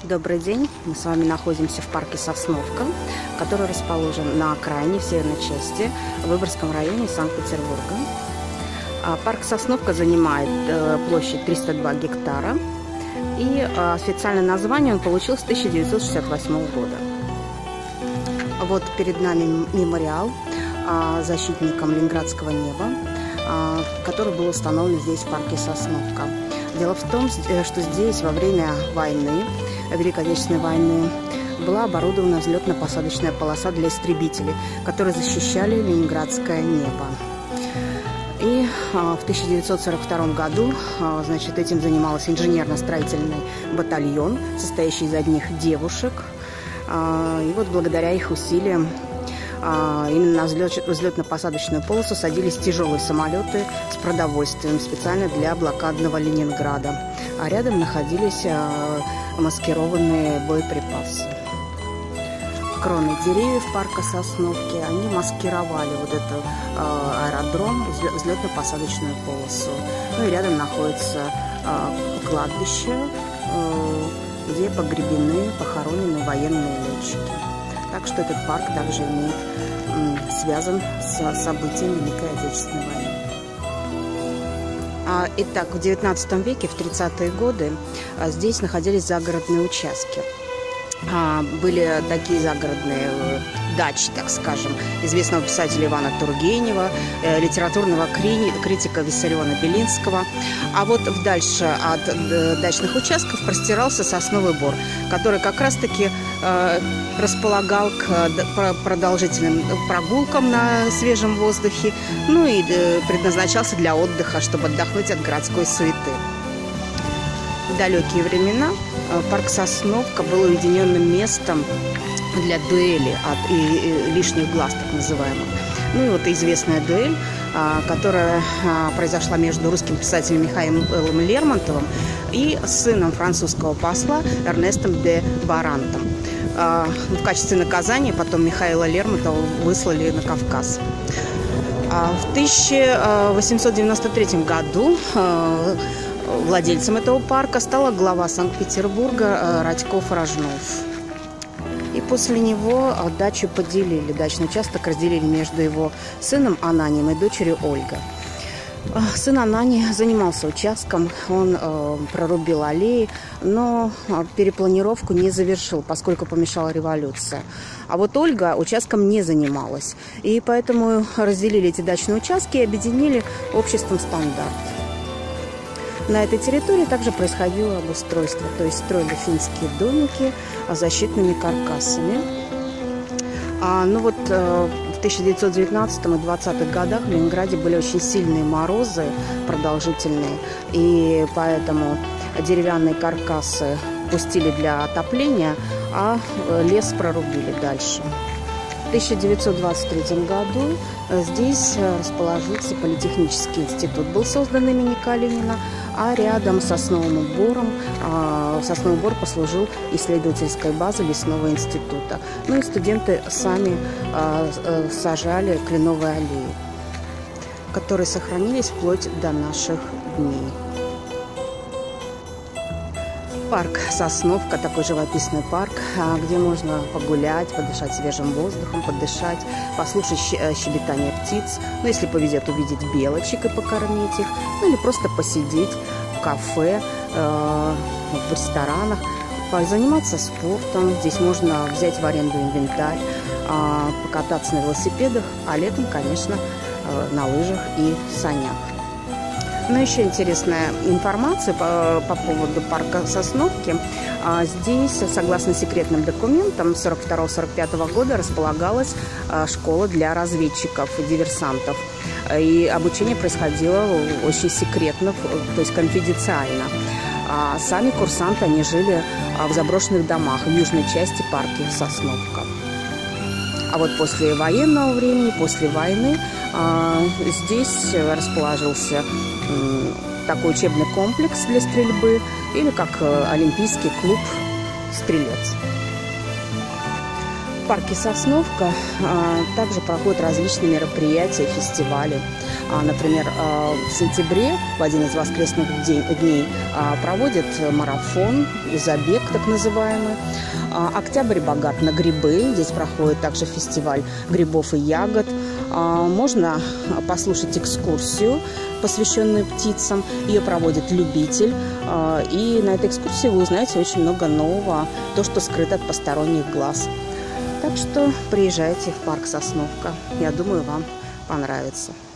Добрый день! Мы с вами находимся в парке Сосновка, который расположен на окраине, в северной части, в Выборгском районе Санкт-Петербурга. Парк Сосновка занимает площадь 302 гектара, и официальное название он получил с 1968 года. Вот перед нами мемориал защитникам ленинградского неба, который был установлен здесь, в парке Сосновка. Дело в том, что здесь во время войны, Великой Отечественной войны, была оборудована взлетно-посадочная полоса для истребителей, которые защищали ленинградское небо. И в 1942 году, значит, этим занимался инженерно-строительный батальон, состоящий из одних девушек. И вот благодаря их усилиям именно на взлетно-посадочную полосу садились тяжелые самолеты с продовольствием специально для блокадного Ленинграда. А рядом находились маскированные боеприпасы. Кроны деревьев парка Сосновки, они маскировали вот этот аэродром, взлетно-посадочную полосу. Ну и рядом находится кладбище, где похоронены военные летчики. Так что этот парк также связан с событиями Великой Отечественной войны. Итак, в XIX веке, в 30-е годы, здесь находились загородные участки. Были такие загородные дачи, так скажем, известного писателя Ивана Тургенева, литературного критика Виссариона-Белинского. А вот дальше от дачных участков простирался сосновый бор, который как раз-таки располагал к продолжительным прогулкам на свежем воздухе, ну и предназначался для отдыха, чтобы отдохнуть от городской суеты. В далекие времена парк Сосновка был уединенным местом для дуэли и лишних глаз, так называемых. Ну и вот известная дуэль, которая произошла между русским писателем Михаилом Лермонтовым и сыном французского посла Эрнестом де Барантом. В качестве наказания потом Михаила Лермонтова выслали на Кавказ. В 1893 году владельцем этого парка стала глава Санкт-Петербурга Радьков-Рожнов. И после него дачу поделили, дачный участок разделили между его сыном Ананием и дочерью Ольгой. Сын Анани занимался участком, он прорубил аллеи, но перепланировку не завершил, поскольку помешала революция. А вот Ольга участком не занималась, и поэтому разделили эти дачные участки и объединили обществом «Стандарт». На этой территории также происходило обустройство, то есть строили финские домики с защитными каркасами. Ну вот в 1919 и 20-х годах в Ленинграде были очень сильные морозы, продолжительные, и поэтому деревянные каркасы пустили для отопления, а лес прорубили дальше. В 1923 году здесь расположился политехнический институт, был создан имени Калинина, а рядом с Сосновым бором Сосновый бор послужил исследовательской базой лесного института. Ну и студенты сами сажали кленовые аллеи, которые сохранились вплоть до наших дней. Парк Сосновка, такой живописный парк, где можно погулять, подышать свежим воздухом, послушать щебетание птиц, ну, если повезет, увидеть белочек и покормить их, ну, или просто посидеть в кафе, в ресторанах, заниматься спортом. Здесь можно взять в аренду инвентарь, покататься на велосипедах, а летом, конечно, на лыжах и санях. Но еще интересная информация по поводу парка Сосновки. Здесь, согласно секретным документам, 1942-1945 года располагалась школа для разведчиков и диверсантов. И обучение происходило очень секретно, то есть конфиденциально. А сами курсанты, они жили в заброшенных домах в южной части парка Сосновка. А вот после военного времени, после войны, здесь расположился такой учебный комплекс для стрельбы, или как олимпийский клуб «Стрелец». В парке Сосновка также проходят различные мероприятия, фестивали. Например, в сентябре, в один из воскресных дней, проводят марафон, забег так называемый. Октябрь богат на грибы. Здесь проходит также фестиваль грибов и ягод. Можно послушать экскурсию, посвященную птицам. Ее проводит любитель. И на этой экскурсии вы узнаете очень много нового, то, что скрыто от посторонних глаз. Так что приезжайте в парк Сосновка. Я думаю, вам понравится.